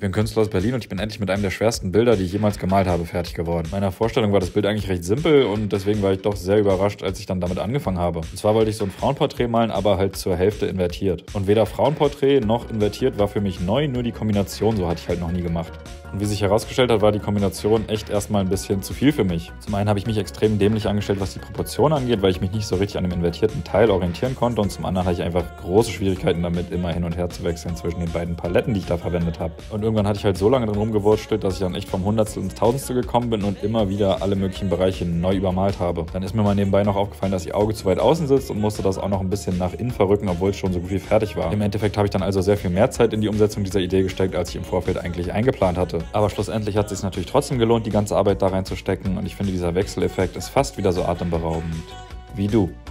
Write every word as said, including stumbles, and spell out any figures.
bin Künstler aus Berlin und ich bin endlich mit einem der schwersten Bilder, die ich jemals gemalt habe, fertig geworden. In meiner Vorstellung war das Bild eigentlich recht simpel und deswegen war ich doch sehr überrascht, als ich dann damit angefangen habe. Und zwar wollte ich so ein Frauenporträt malen, aber halt zur Hälfte invertiert. Und weder Frauenporträt noch invertiert war für mich neu, nur die Kombination, so hatte ich halt noch nie gemacht. Und wie sich herausgestellt hat, war die Kombination echt erstmal ein bisschen zu viel für mich. Zum einen habe ich mich extrem dämlich angestellt, was die Proportion angeht, weil ich mich nicht so richtig an dem invertierten Teil orientieren konnte und zum anderen hatte ich einfach große Schwierigkeiten damit, immer hin und her zu wechseln zwischen den beiden Paletten, die ich da verwendet habe. Und irgendwann hatte ich halt so lange drin rumgewurschtelt, dass ich dann echt vom Hundertstel ins Tausendstel gekommen bin und immer wieder alle möglichen Bereiche neu übermalt habe. Dann ist mir mal nebenbei noch aufgefallen, dass ihr Auge zu weit außen sitzt und musste das auch noch ein bisschen nach innen verrücken, obwohl es schon so gut wie fertig war. Im Endeffekt habe ich dann also sehr viel mehr Zeit in die Umsetzung dieser Idee gesteckt, als ich im Vorfeld eigentlich eingeplant hatte. Aber schlussendlich hat es sich natürlich trotzdem gelohnt, die ganze Arbeit da reinzustecken und ich finde, dieser Wechseleffekt ist fast wieder so atemberaubend wie du.